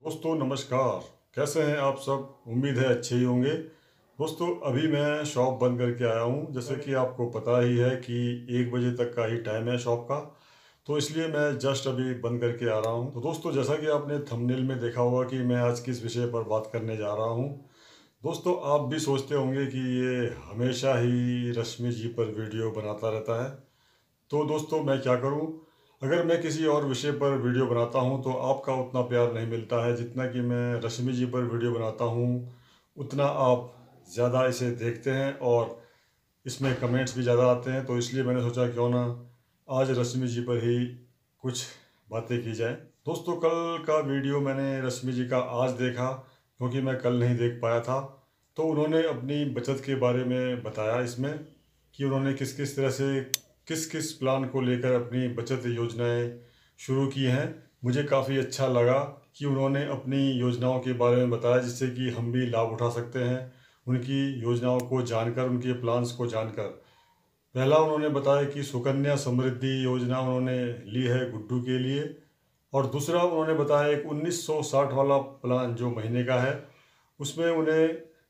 दोस्तों नमस्कार। कैसे हैं आप सब? उम्मीद है अच्छे ही होंगे। दोस्तों अभी मैं शॉप बंद करके आया हूं। जैसे कि आपको पता ही है कि 1 बजे तक का ही टाइम है शॉप का, तो इसलिए मैं जस्ट अभी बंद करके आ रहा हूं। तो दोस्तों जैसा कि आपने थंबनेल में देखा होगा कि मैं आज किस विषय पर बात करने जा रहा हूं। दोस्तों आप भी सोचते होंगे कि ये हमेशा ही रश्मि जी पर वीडियो बनाता रहता है, तो दोस्तों मैं क्या करूं? अगर मैं किसी और विषय पर वीडियो बनाता हूं तो आपका उतना प्यार नहीं मिलता है जितना कि मैं रश्मि जी पर वीडियो बनाता हूं, उतना आप ज़्यादा इसे देखते हैं और इसमें कमेंट्स भी ज़्यादा आते हैं। तो इसलिए मैंने सोचा क्यों ना आज रश्मि जी पर ही कुछ बातें की जाए। दोस्तों कल का वीडियो मैंने रश्मि जी का आज देखा, क्योंकि मैं कल नहीं देख पाया था। तो उन्होंने अपनी बचत के बारे में बताया इसमें कि उन्होंने किस किस तरह से किस किस प्लान को लेकर अपनी बचत योजनाएं शुरू की हैं। मुझे काफ़ी अच्छा लगा कि उन्होंने अपनी योजनाओं के बारे में बताया, जिससे कि हम भी लाभ उठा सकते हैं उनकी योजनाओं को जानकर, उनके प्लान्स को जानकर। पहला उन्होंने बताया कि सुकन्या समृद्धि योजना उन्होंने ली है गुड्डू के लिए, और दूसरा उन्होंने बताया एक 1960 वाला प्लान जो महीने का है, उसमें उन्हें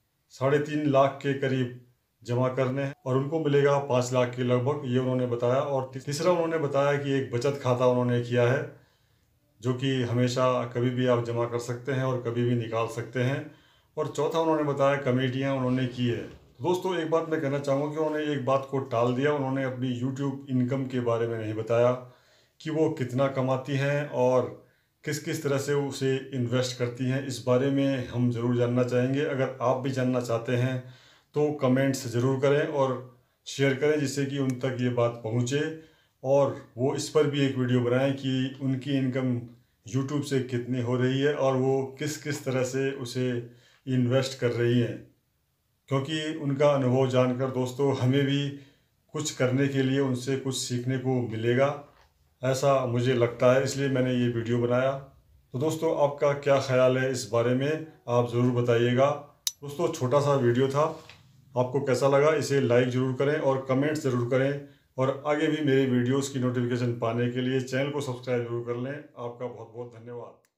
3.5 लाख के करीब जमा करने हैं और उनको मिलेगा 5 लाख के लगभग, ये उन्होंने बताया। और तीसरा उन्होंने बताया कि एक बचत खाता उन्होंने किया है, जो कि हमेशा कभी भी आप जमा कर सकते हैं और कभी भी निकाल सकते हैं। और चौथा उन्होंने बताया कमेटियां उन्होंने की है। दोस्तों एक बात मैं कहना चाहूँगा कि उन्होंने एक बात को टाल दिया, उन्होंने अपनी यूट्यूब इनकम के बारे में नहीं बताया कि वो कितना कमाती हैं और किस किस तरह से उसे इन्वेस्ट करती हैं। इस बारे में हम ज़रूर जानना चाहेंगे। अगर आप भी जानना चाहते हैं तो कमेंट्स ज़रूर करें और शेयर करें, जिससे कि उन तक ये बात पहुँचे और वो इस पर भी एक वीडियो बनाएं कि उनकी इनकम यूट्यूब से कितनी हो रही है और वो किस किस तरह से उसे इन्वेस्ट कर रही हैं। क्योंकि उनका अनुभव जानकर दोस्तों हमें भी कुछ करने के लिए उनसे कुछ सीखने को मिलेगा, ऐसा मुझे लगता है, इसलिए मैंने ये वीडियो बनाया। तो दोस्तों आपका क्या ख्याल है इस बारे में, आप ज़रूर बताइएगा। दोस्तों छोटा सा वीडियो था, आपको कैसा लगा इसे लाइक ज़रूर करें और कमेंट ज़रूर करें, और आगे भी मेरे वीडियोस की नोटिफिकेशन पाने के लिए चैनल को सब्सक्राइब जरूर कर लें। आपका बहुत बहुत धन्यवाद।